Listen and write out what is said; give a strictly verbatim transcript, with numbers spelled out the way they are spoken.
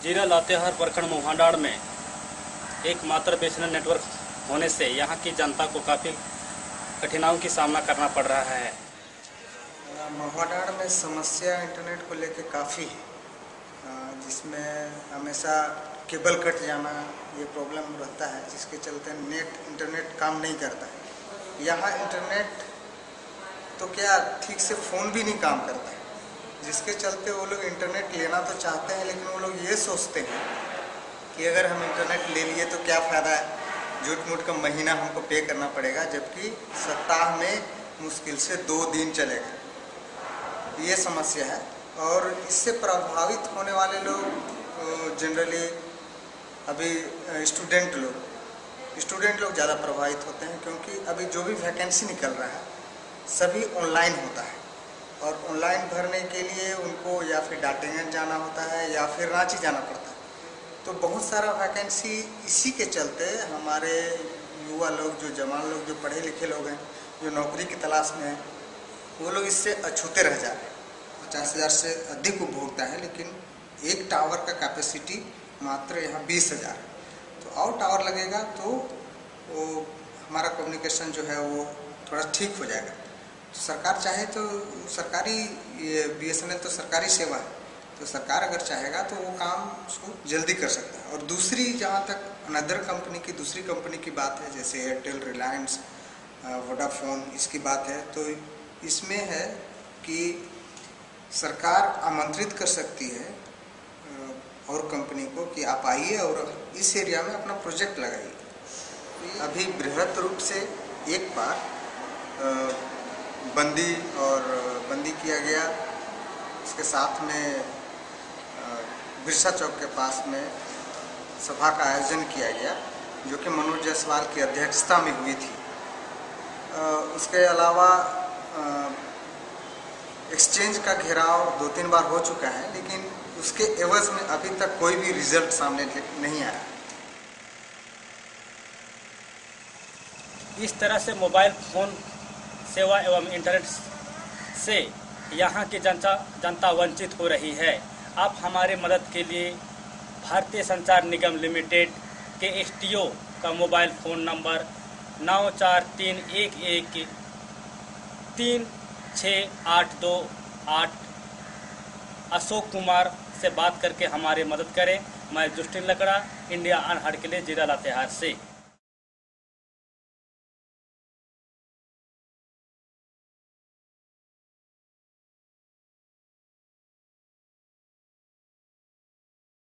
जिला लातेहार प्रखंड मोहाडाड़ में एकमात्र बीएसएनएल नेटवर्क होने से यहाँ की जनता को काफ़ी कठिनाइयों की सामना करना पड़ रहा है। मोहाडाड़ में समस्या इंटरनेट को लेकर काफ़ी है, जिसमें हमेशा केबल कट जाना ये प्रॉब्लम रहता है, जिसके चलते नेट इंटरनेट काम नहीं करता है। यहाँ इंटरनेट तो क्या ठीक से फ़ोन भी नहीं काम करता है, जिसके चलते वो लोग इंटरनेट लेना तो चाहते हैं, लेकिन वो लोग ये सोचते हैं कि अगर हम इंटरनेट ले लिए तो क्या फ़ायदा है, झूठ मूठ का महीना हमको पे करना पड़ेगा, जबकि सप्ताह में मुश्किल से दो दिन चलेगा। ये समस्या है और इससे प्रभावित होने वाले लोग जनरली अभी स्टूडेंट लोग स्टूडेंट लोग ज़्यादा प्रभावित होते हैं, क्योंकि अभी जो भी वैकेंसी निकल रहा है सभी ऑनलाइन होता है और ऑनलाइन भरने के लिए उनको या फिर डाटेगंज जाना होता है या फिर रांची जाना पड़ता है। तो बहुत सारा वैकेंसी इसी के चलते हमारे युवा लोग, जो जवान लोग, जो पढ़े लिखे लोग हैं, जो नौकरी की तलाश में हैं, वो लोग इससे अछूते रह जा रहे हैं। पचास हज़ार से अधिक उपभोक्ता है, लेकिन एक टावर का कैपेसिटी मात्र यहाँ बीस हज़ार है। तो और टावर लगेगा तो वो हमारा कम्युनिकेशन जो है वो थोड़ा ठीक हो जाएगा। तो सरकार चाहे तो सरकारी ये बीएसएनएल तो सरकारी सेवा है, तो सरकार अगर चाहेगा तो वो काम उसको जल्दी कर सकता है। और दूसरी, जहाँ तक अनदर कंपनी की दूसरी कंपनी की बात है, जैसे एयरटेल, रिलायंस, वोडाफोन, इसकी बात है, तो इसमें है कि सरकार आमंत्रित कर सकती है और कंपनी को कि आप आइए और इस एरिया में अपना प्रोजेक्ट लगाइए। अभी बृहद रूप से एक बार बंदी और बंदी किया गया, इसके साथ में बिरसा चौक के पास में सभा का आयोजन किया गया, जो कि मनोज जायसवाल की अध्यक्षता में हुई थी। उसके अलावा एक्सचेंज का घेराव दो तीन बार हो चुका है, लेकिन उसके एवज में अभी तक कोई भी रिजल्ट सामने नहीं आया। इस तरह से मोबाइल फ़ोन सेवा एवं इंटरनेट से यहाँ की जनता जनता वंचित हो रही है। आप हमारे मदद के लिए भारतीय संचार निगम लिमिटेड के एसटीओ का मोबाइल फ़ोन नंबर नौ चार तीन एक एक तीन छः आठ दो आठ अशोक कुमार से बात करके हमारी मदद करें। मैं जुस्टिन लकड़ा, इंडिया अनहर्ड के लिए जिला लातेहार से।